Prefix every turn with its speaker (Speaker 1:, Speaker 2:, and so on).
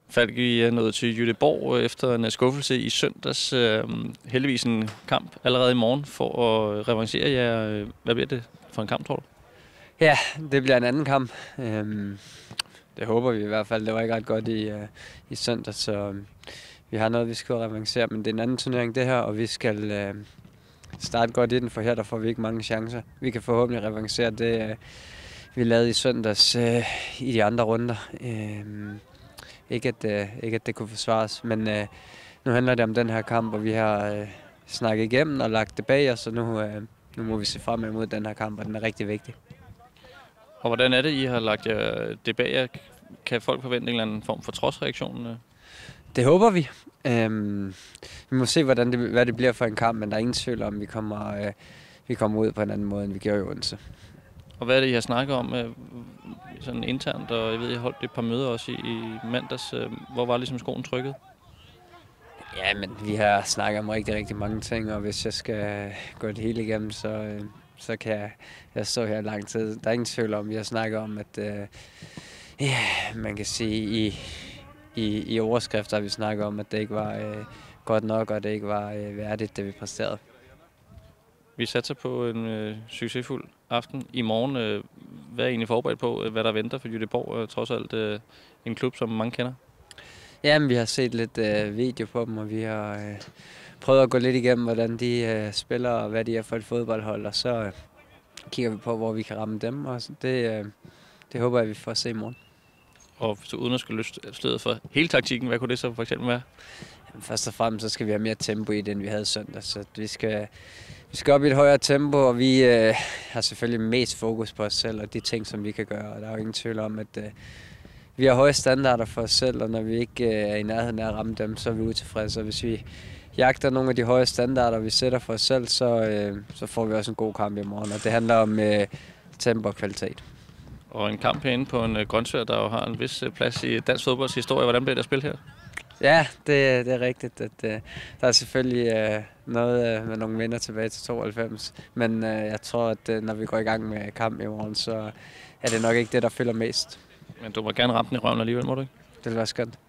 Speaker 1: Falk, I er nået til Göteborg efter en skuffelse i søndags. Heldigvis en kamp allerede i morgen for at revancere jer. Hvad bliver det for en kamp, tror du?
Speaker 2: Ja, det bliver en anden kamp. Det håber vi i hvert fald. Det var ikke ret godt i søndag, så vi har noget, vi skal revancere. Men det er en anden turnering, det her, og vi skal starte godt i den, for her der får vi ikke mange chancer. Vi kan forhåbentlig revancere det, vi lavede i søndags i de andre runder. Ikke at det kunne forsvares, men nu handler det om den her kamp, og vi har snakket igennem og lagt det bag os, så nu må vi se frem imod den her kamp, og den er rigtig vigtig.
Speaker 1: Og hvordan er det, I har lagt jer det bag jer? Kan folk forvente en eller anden form for trodsreaktion?
Speaker 2: Det håber vi. Vi må se, hvad det bliver for en kamp, men der er ingen tvivl om, vi kommer ud på en anden måde, end vi gjorde i Odense.
Speaker 1: Og hvad er det, I har snakket om sådan internt? Og jeg ved, I holdt et par møder også i mandags. Hvor var ligesom skoen trykket?
Speaker 2: Ja, men vi har snakket om rigtig, rigtig mange ting, og hvis jeg skal gå det hele igennem, så kan jeg stå her lang tid. Der er ingen tvivl om, vi har snakket om, at man kan sige, i overskrifter har vi snakket om, at det ikke var godt nok, og det ikke var værdigt, det vi præsterede.
Speaker 1: Vi satser på en succesfuld aften i morgen. Hvad er I egentlig forberedt på, hvad der venter for Göteborg? Trods alt en klub, som mange kender.
Speaker 2: Jamen, vi har set lidt video på dem, og vi har prøvet at gå lidt igennem, hvordan de spiller, og hvad de er for et fodboldhold, og så kigger vi på, hvor vi kan ramme dem, og det håber jeg, vi får at se i morgen.
Speaker 1: Og uden at skulle løfte sløret for hele taktikken, hvad kunne det så for eksempel være?
Speaker 2: Jamen, først og fremmest så skal vi have mere tempo i det, end vi havde søndag, så vi skal op i et højere tempo, og vi har selvfølgelig mest fokus på os selv og de ting, som vi kan gøre, og der er jo ingen tvivl om, at vi har høje standarder for os selv, og når vi ikke er i nærheden af at ramme dem, så er vi utilfredse. Og hvis vi jagter nogle af de høje standarder, vi sætter for os selv, så får vi også en god kamp i morgen. Og det handler om tempo og kvalitet.
Speaker 1: Og en kamp herinde på en Grønsvær, der jo har en vis plads i dansk fodbolds historie. Hvordan bliver det at spille her?
Speaker 2: Ja, det er rigtigt. At, der er selvfølgelig noget med nogle vinder tilbage til 92. Men jeg tror, at når vi går i gang med kamp i morgen, så er det nok ikke det, der fylder mest.
Speaker 1: Men du må gerne ramme den i røven alligevel, må du ikke?
Speaker 2: Det vil være skønt.